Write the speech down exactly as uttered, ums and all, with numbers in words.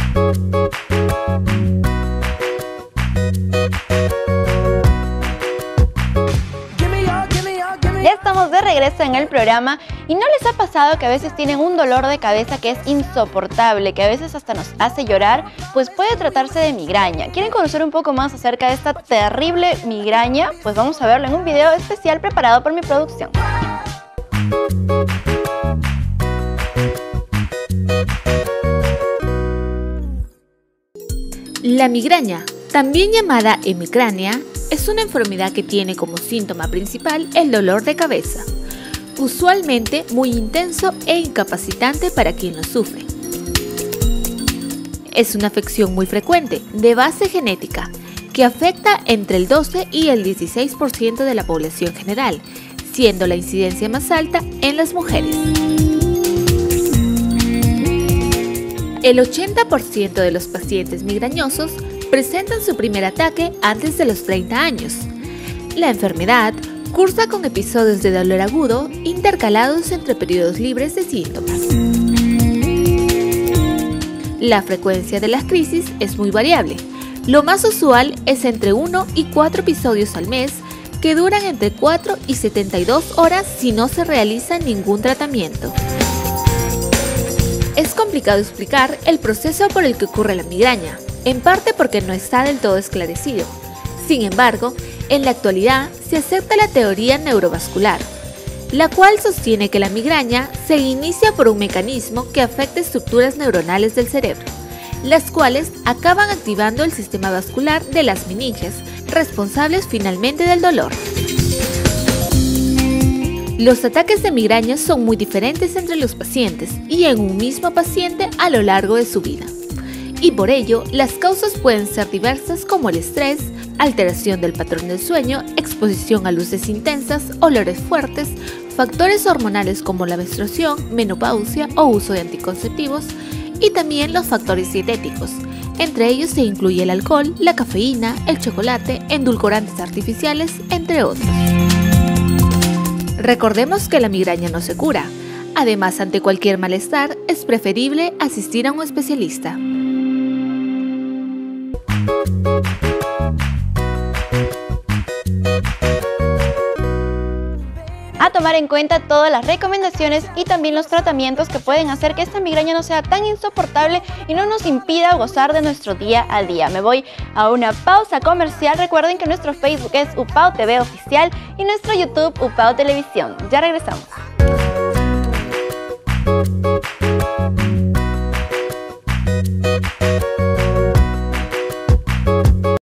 Ya estamos de regreso en el programa y ¿no les ha pasado que a veces tienen un dolor de cabeza que es insoportable, que a veces hasta nos hace llorar? Pues puede tratarse de migraña. ¿Quieren conocer un poco más acerca de esta terrible migraña? Pues vamos a verlo en un video especial preparado por mi producción. La migraña, también llamada hemicrania, es una enfermedad que tiene como síntoma principal el dolor de cabeza, usualmente muy intenso e incapacitante para quien lo sufre. Es una afección muy frecuente, de base genética, que afecta entre el doce y el dieciséis por ciento de la población general, siendo la incidencia más alta en las mujeres. El ochenta por ciento de los pacientes migrañosos presentan su primer ataque antes de los treinta años. La enfermedad cursa con episodios de dolor agudo intercalados entre periodos libres de síntomas. La frecuencia de las crisis es muy variable. Lo más usual es entre uno y cuatro episodios al mes que duran entre cuatro y setenta y dos horas si no se realiza ningún tratamiento. Es complicado explicar el proceso por el que ocurre la migraña, en parte porque no está del todo esclarecido. Sin embargo, en la actualidad se acepta la teoría neurovascular, la cual sostiene que la migraña se inicia por un mecanismo que afecta estructuras neuronales del cerebro, las cuales acaban activando el sistema vascular de las meninges, responsables finalmente del dolor. Los ataques de migraña son muy diferentes entre los pacientes y en un mismo paciente a lo largo de su vida. Y por ello, las causas pueden ser diversas como el estrés, alteración del patrón del sueño, exposición a luces intensas, olores fuertes, factores hormonales como la menstruación, menopausia o uso de anticonceptivos, y también los factores dietéticos. Entre ellos se incluye el alcohol, la cafeína, el chocolate, endulcorantes artificiales, entre otros. Recordemos que la migraña no se cura. Además, ante cualquier malestar, es preferible asistir a un especialista. A tomar en cuenta todas las recomendaciones y también los tratamientos que pueden hacer que esta migraña no sea tan insoportable y no nos impida gozar de nuestro día a día. Me voy a una pausa comercial. Recuerden que nuestro Facebook es U P A O T V Oficial y nuestro YouTube U P A O Televisión. Ya regresamos.